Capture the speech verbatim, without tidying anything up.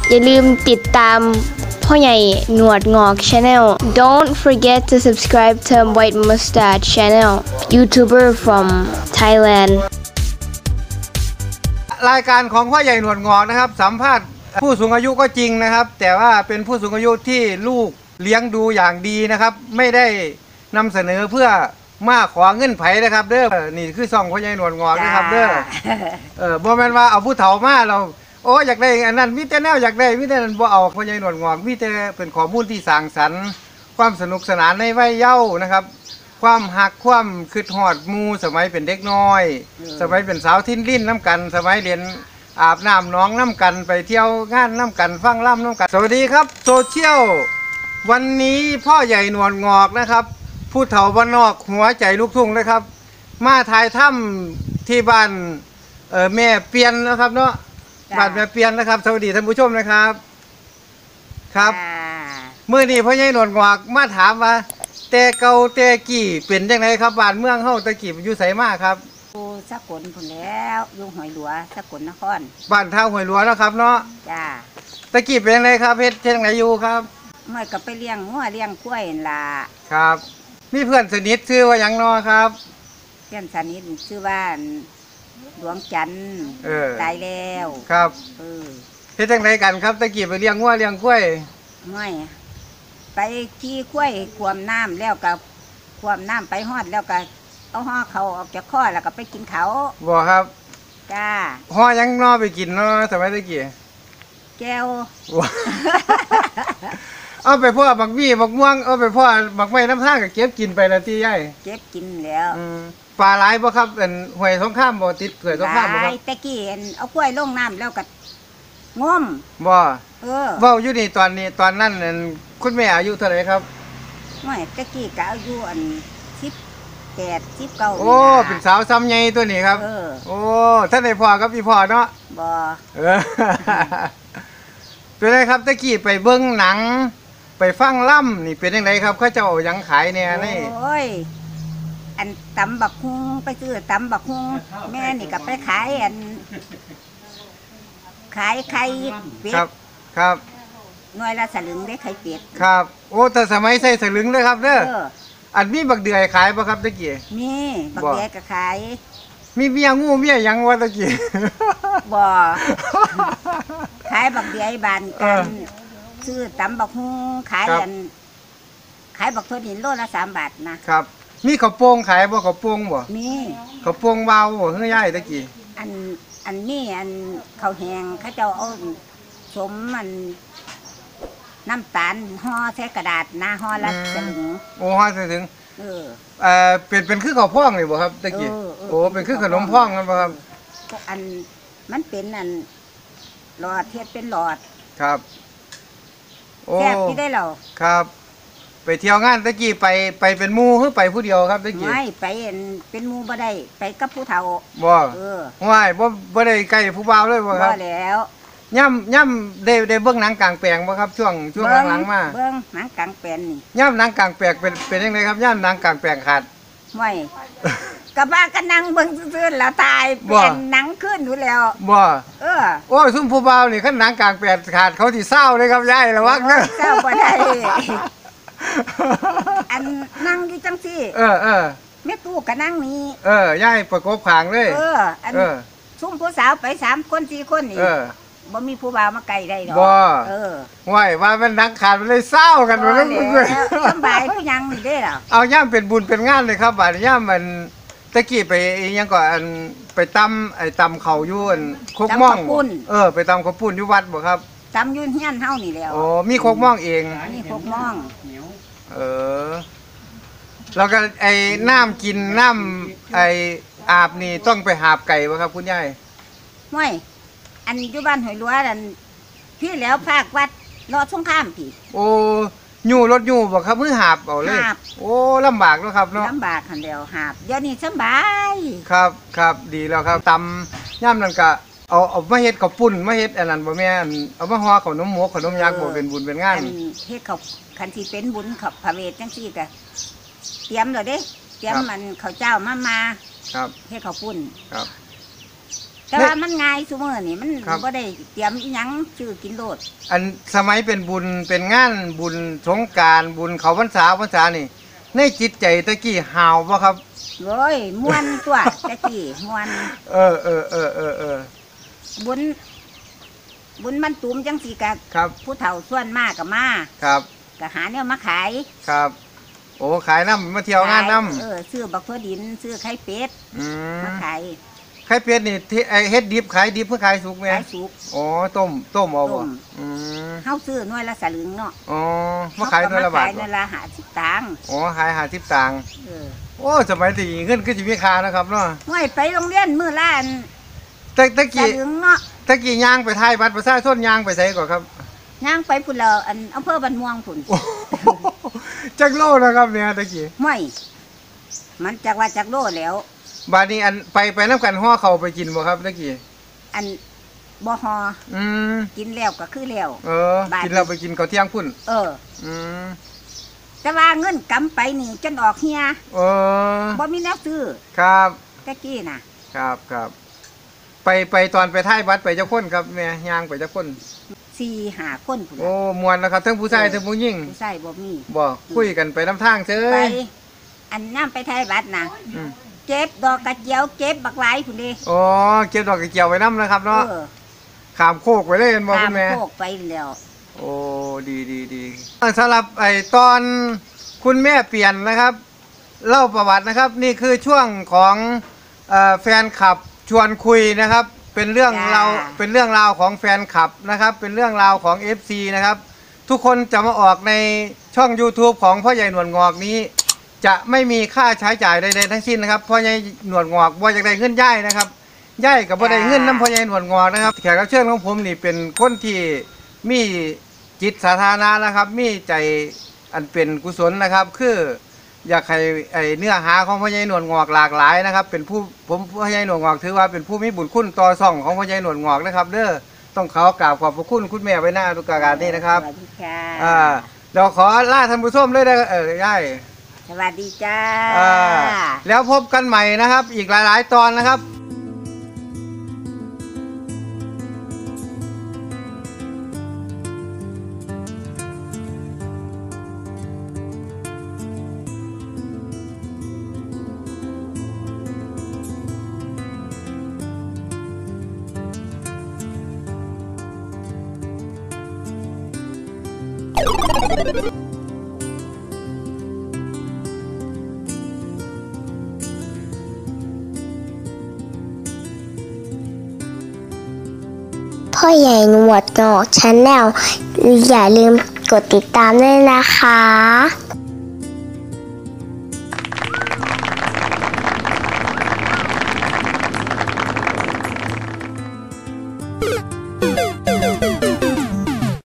อย่าลืมติดตามพ่อใหญ่หนวดงอก Channel Don't forget to subscribe to White Mustache Channel YouTuber from Thailand รายการของพ่อใหญ่หนวดงอกนะครับสัมภาษณ์ผู้สูงอายุก็จริงนะครับแต่ว่าเป็นผู้สูงอายุที่ลูกเลี้ยงดูอย่างดีนะครับไม่ได้นำเสนอเพื่อมาขอเงินไผนะครับเด้อนี่คือซ่องพ่อใหญ่หนวดงอกนะครับเด้อเออบ่แม่นว่าเอาผู้เฒ่ามาเราโอ้อยากได้อันนั้นมีแต่แนวอยากได้มีแต่นั้นบ่เอาพ่อใหญ่หนวดงอกมีแต่เป็นข้อมูลที่สร้างสรรค์ความสนุกสนานในวัยเยาว์นะครับความหักความคิดฮอดหมู่สมัยเป็นเด็กน้อยสมัยเป็นสาวทิ้นลิ้นน้ำกันสมัยเรียนอาบน้ำน้องน้ำกันไปเที่ยวงานน้ำกันฟังล่ำน้ำกันสวัสดีครับโซเชียลวันนี้พ่อใหญ่หนวดงอกนะครับผู้เฒ่าบ้านนอกหัวใจลูกทุ่งนะครับมาถ่ายถ้ำที่บ้านเออแม่เปียนนะครับเนาะบ้านแม่เปียนนะครับสวัสดีท่านผู้ชมนะครับครับเมื่อนี้พ่อใหญ่หนวดงอกมาถามว่าแต่เก่าแต่กี่เป็นยังไงครับบ้านเมืองเฮาตะกี้อยู่ไสมาครับอยู่สกลพุ่นแล้วอยู่หอยหลวสกลนครบ้านท่าหอยหลวงนะครับเนาะจ้าตะกี้เป็นยังไงครับเฮ็ดเฮ็ดจังไดอยู่ครับเมื่อก็ไปเลี้ยงงัวเลี้ยงกล้วยนั่นล่ะครับมีเพื่อนสนิทชื่อว่าหยังเนาะครับเพื่อนสนิทชื่อว่าหลวงจันทร์ตายแล้วครับเออเฮ็ดจังไดกันครับตะกี้ไปเลี้ยงงัวเลี้ยงกล้วยไม่ไปขี่กล้วยควมน้ำแล้วกับควมน้ำไปฮอดแล้วก็เอาห่อเขาออกจากข้อแล้วก็ไปกินเขาบ่ครับจ้าห่อยังนอไปกินเนาะสมัยตะกี้แก้วเอาไปพ่อบักมี่บักม่วงเอาไปพ่อบักไม้น้ำท่าก็เก็บกินไปละที่ใหญ่เก็บกินแล้วปลาหลายบ่ครับเป็นห้วยสงครามบ่ติดห้วยสงครามบ่ครับตะกี้เอากล้วยลงน้ำแล้วก็งมบ่เออเว้าอยู่นี่ตอนนี้ตอนนั้นคุณแม่อายุเท่าไหร่ครับไม่ตะกี้ก็อายุอันสิบแปดสิบเก้าโอ้เป็นสาวซ้ำใหญ่ตัวนี้ครับโอ้ท่านได้พ่อกับพี่พ่อเนาะบ่เออเป็นไงครับตะกี้ไปเบิ่งหนังไปฟังล่ำนี่เป็นยังไงครับเขาเจ้ายังขายเนี่ยนี่โอ้ยอันตำบักฮุงไปซื้อตำบักฮุงแม่นี่ก็ไปขายอันขายไข่เป็ดครับครับหน่วยละสลึงได้ไข่เป็ดครับโอ้แต่สมัยใส่สลึงเลยครับเด้ออันมีบักเดือยขายป่ะครับตะกี้มีบักเดือยก็ขายมีเมียงูเมียยังวะตะกี้บ่ขายบักเดือยบานกันซื้อตำบักฮุงขายอันขายบักทั่วดินโลละสามบาทนะครับมีข้าวโป่งขายบ่ข้าวโป่งบ่มีข้าวโป่งเบาบ่เฮ้ยย่ายตะกี้อันอันนี้อันข้าวแห้งเขาเจ้าเอาสมมันน้ำตาลห่อใส่กระดาษหน้าห่อละสลึงโอ้ห่อใส่ถึงเออเอ่อเป็นเป็นคือข้าวพ่องเลยบ่ครับตะกี้โอ้เป็นคือขนมพ่องกันบ่ครับอันมันเป็นอันหลอดเทศเป็นหลอดครับโอ้แซ่บที่ได้เราครับไปเที่ยวงานตะกี้ไปไปเป็นหมู่หรือไปผู้เดียวครับตะกี้ไม่ไปเป็นหมู่บ่ได้ไปกับผู้เฒ่าบ่เออไม่บ่บ่ได้ใกล้ผู้บ่าวเลยบ่ครับบ่แล้วย่ำย่ำได้ได้เบิ่งหนังกลางแปลงบ่ครับช่วงช่วงหลังๆมาเบิ่งหนังกลางแปลงนี่ย่ำหนังกลางแปลงเป็นเป็นยังไงครับย่ำหนังกลางแปลงขาดไม่กับว่าก็นั่งเบิ่งซื่อๆแล้วตายเป็นหนังขึ้นอยู่แล้วบ่เออโอ้ซุ่มผู้บ่าวนี่คันหนังกลางแปลงขาดเขาสิเศร้าเลยครับยายระวังเด้อเศร้าบ่ได้อันนั่งอยู่จังซี่เออเออแม่ตู้ก็นั่งนี่เออยายประกบข้างเลยเอออันซุ่มผู้สาวไปสามคนสี่คนนี่บ่มีผู้บ่าวมาไกลได้ดอกบ่เออไหวว่ามันนักขาดมันเลยเศร้ากันหมดแล้วสบายผู้ยังนี่ได้หรอเอาย่ำเป็นบุญเป็นงานเลยครับบาดย่ำมันตะกี้ไปยังก่อนไปตำไอ้ตำเขาอยู่อันโคกม่องเออไปตำข้าวปุ้นอยู่วัดบ่ครับตำยุ่นเฮียนเฮานี่แล้วโอ้มีโคกม่องเองมีโคกม่องเออแล้วก็ไอ้น้ำกินน้ำไอ้อาบนี่ต้องไปหาบไก่บ่ครับคุณยายไม่อันอยู่บ้านหอยหลวงอันพี่แล้วภาควัดรอสงครามพี่โอ้ยู่รถยู่บ่ครับมือหาบเอาเลยโอ้ลำบากแล้วครับเนาะลำบากคันเดียวหาบเดี๋ยวนี้สบายครับครับดีแล้วครับตำย่ำนั่นก็เอาเอามาเฮ็ดข้าวปุ้นมาเฮ็ดอันนั้นบ่แม่นเอามาห่อขนมหมกขนมยักษ์บ่เป็นบุญเป็นงานเฮ็ดข้าวคันที่เป็นบุญขับพระเวทจังซี่ก็เตรียมแล้วเด้เตรียมมันข้าวเจ้ามามาครับเฮ็ดข้าวปุ้นครับแต่ว่ามันง่ายซุมื้อนี่มันครับบ่ได้เตรียมอีหยังซื้อกินโลดอันสมัยเป็นบุญเป็นงานบุญสงกรานต์บุญเขาพรรษาพรรษานี่ในจิตใจตะกี้หาวบ่ครับโอ้ยม่วนตัวตะกี้ม่วนเออเออเออเออเออบุญบุญมันตุมจังซี่ก็ครับผู้เฒ่าส่วนมากก็มาครับก็หาแนวมาขายครับ โอ้ขายน้ำมาเที่ยวงานน้เออซื้อบักทั่วดินซื้อไข่เป็ดำอืมมาขายไข่เป็ดนี่ที่ไอเฮ็ดดิบขายดิบเพื่อขายสุกไหมขายสุกอ๋อต้มต้มเอาต้บ่มอืมเฮาซื้อหน่วยละสลึงเนาะอ๋อมาขายหน่วยละบาทเฮก็มขายหน่บ่วยละห้าสิบตังค์อ๋อขายหาทิพตังค์เออโอ้สมัยที่เงินก็สิมีค่านะครับเนาะหน่วยไปโรงเรียนมื้อละอันตะตะสกี้ลึงเนาะตะกี้ย่างไปถ่ายบัตรประชาชนย่างไปไสก่อนครับย่างไปพุ่นละอันอำเภอบ้านม่วงพุ่นโอ้โหจักโลนะครับเนี่ยตะกี้ห้วยมันจักว่าจักโลแล้วบาดนี้อันไปไปน้ำกันห่อเขาวไปกินบ่ครับตะกี้อันบ่ฮออืมกินแล้วก็คือแล้วเออบาดนี้กินเราไปกินข้าวเที่ยงพุ่นเอออืมแต่ว่าเงินกำไปนี่จนออกเฮียเออบ่มีแนวซื้อครับตะกี้น่ะครับครับไปไปตอนไปถ่ายบัตรไปเจ้าคนครับแม่ย่างไปเจ้าคนสี่ห้าคนพุ่นโอ้น่ะมวนนะครับทั้งผู้ชายทั้งผู้หญิงผู้ชายบ่มีบ่คุยกันไปน้ำทางเจ้ไปยอันน้ำไปไทยบัตรน่ะอืมเก็บดอกกระเจียวเก็บบักหลายพุ่นเด้อ๋อเก็บดอกกระเจียวไว้น้ำนะครับเนาะเออขามโคกไว้เลยเห็นบ่ตาคุมณแม่โคกไปแล้วโอ้ดีดีดีสำหรับไอ้ตอนคุณแม่เปลี่ยนนะครับ เล่าประวัตินะครับ นี่คือช่วงของเอ่อแฟนคลับชวนคุยนะครับ เป็นเรื่องราวเป็นเรื่องราวของแฟนคลับนะครับ เป็นเรื่องราวของ เอฟ ซี นะครับ ทุกคนจะมาออกในช่อง YouTube ของพ่อใหญ่หนวดงอกนี้ จะไม่มีค่าใช้จ่ายใดๆทั้งสิ้นนะครับพ่อใหญ่หนวดงอกบ่อยากได้เงินย่ายนะครับย่ายกับบ่ได้เงินน้ำพ่อใหญ่หนวดงอกนะครับแขกรับเชิญของผมนี่เป็นคนที่มีจิตสาธารณะนะครับ มีใจอันเป็นกุศลนะครับ คืออยากให้ไอเนื้อหาของพ่อใหญ่หนวดงอกหลากหลายนะครับ เป็นผู้ผมพ่อใหญ่หนวดงอกถือว่าเป็นผู้มีบุญคุณต่อซ่องของพ่อใหญ่หนวดงอกนะครับเด้อต้องขอกราบขอบพระคุณคุณแม่ไว้หน้าทุกการนี้นะครับสวัสดีค่ะอ่าเราขอลาท่านผู้ชมเลยได้อเออย่ายสวัสดีจ้าอ่าแล้วพบกันใหม่นะครับ อีกหลาย ๆ ตอนนะครับพ่อใหญ่หนวดงอกชาแนลอย่าลืมกดติดตามด้วยนะคะ